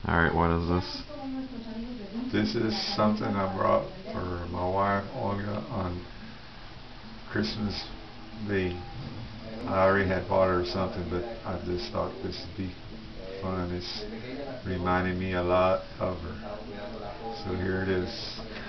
Alright, what is this? This is something I brought for my wife Olga on Christmas Day. I already had bought her something, but I just thought this would be fun. It's reminding me a lot of her. So here it is.